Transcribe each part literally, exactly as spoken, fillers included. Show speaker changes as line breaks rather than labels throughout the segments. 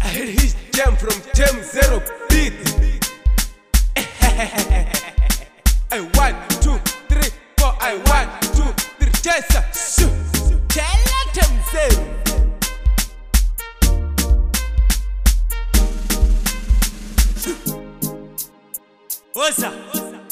hit his jam from Jam Zero Beat. I one, two, three, four. I one, two, three. Chesa, shoo. Chela Jam Zero.
What's up?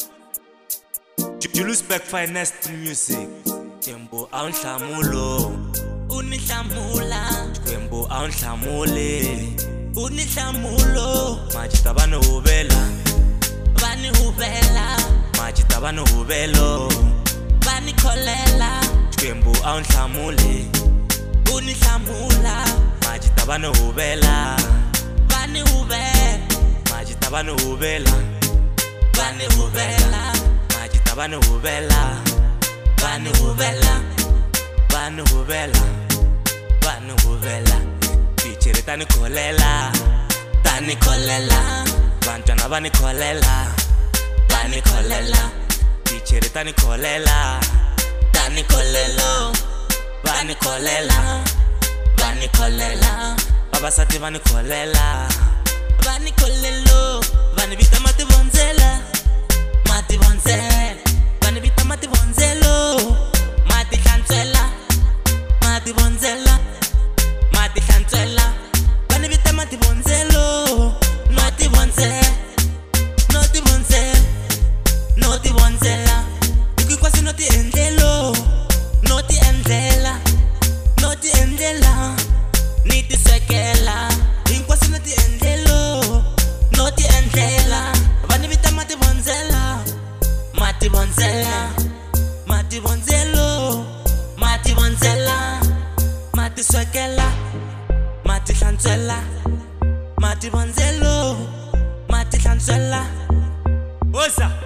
Julius Beck finest music. Tembo a unhlamulo,
unihlamula.
Tembo a unhlamule,
Unihlamula.
Majita bano hubela,
Bani hubela.
Majita bano hubelo,
Bani kolela.
Tembo a unhlamule,
Unihlamula.
Majita bano hubela,
Bani hubela.
Majita bano hubela,
Bani hubela.
Majita bano hubela,
Bani hubela.
bano hubela, bano hubela. Tichere tani kolela,
Bani kolela.
bantwana bani kolela,
Bani kolela.
Tichere tani kolela,
Bani kolela. Bani kolela. Bani kolela.
babasati bani kolela.
Bani kolelo. Bani bita mati bonzela. Mati bonzela. Bani bita mati bonzelo. Mati cancela. Mati bonzela. Mati cancela. Bani bita mati bonzelo. Noti bonzela. Noti bonzela. Noti bonzela. Yuki kwasi noti endelo. Noti endela. Noti endela. Niti sekela. Inkwasi noti endelo. Noti endela. Bani bita mati bonzela. Mati bonzela. Mati bonzelo. Mati bonzela. Mati sekela. Mati cancela. Mati bonzelo. Mati cancela.
What's up?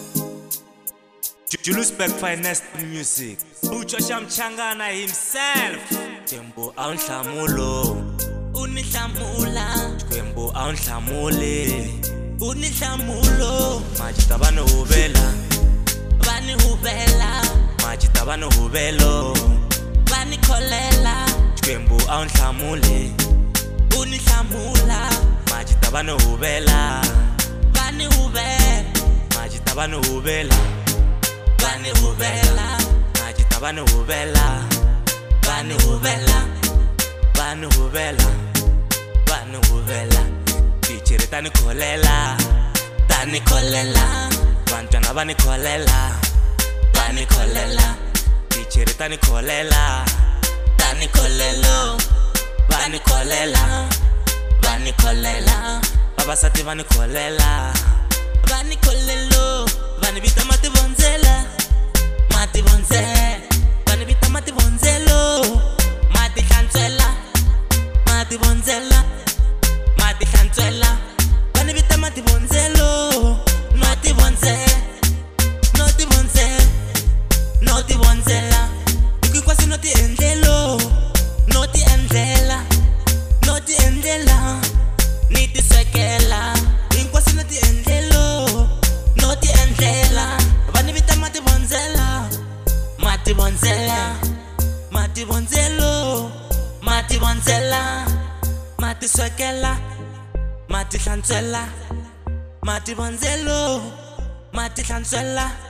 Julius Beck finest music. Bucho Shamchangana himself. Tembo a unhlamulo,
Unihlamula.
Tembo a unhlamule,
Unihlamula.
Majita bano hubela,
Bani hubela.
Majita bano hubelo,
Bani kolela.
Tembo a unhlamule,
Unihlamula.
Majita bano hubela,
Bani hubela.
Majita bano hubela,
Bani hubela.
Majita bano hubela,
Bani hubela.
bano hubela, bano hubela. Tichere tani kolela,
Bani kolela.
bantwana bani kolela,
Bani kolela.
Tichere tani kolela,
Bani kolelo. Bani kolela. Bani kolela.
babasati bani kolela.
Bani kolelo. Bani bita mati bonzela. Mati bonzela. Bani bita mati bonzelo. Mati cancela. Mati bonzela. Mati cancela. Bani bita mati bonzelo. Noti bonzela. Noti bonzela. Noti bonzela. Yuki kwasi noti endelo. Noti endela. Noti endela. Niti sekela. Inkwasi noti endelo. Noti endela. Bani bita mati bonzela. Mati bonzela. Mati bonzelo. Mati bonzela. Mati sekela. Mati cancela. Mati bonzelo. Mati cancela.